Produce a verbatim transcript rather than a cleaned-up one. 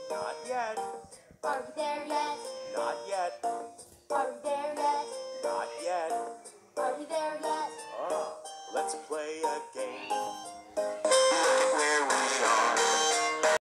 Not yet. Are we there yet? Not yet. Are we there yet? Not yet. Are we there yet? Ah, let's play a game.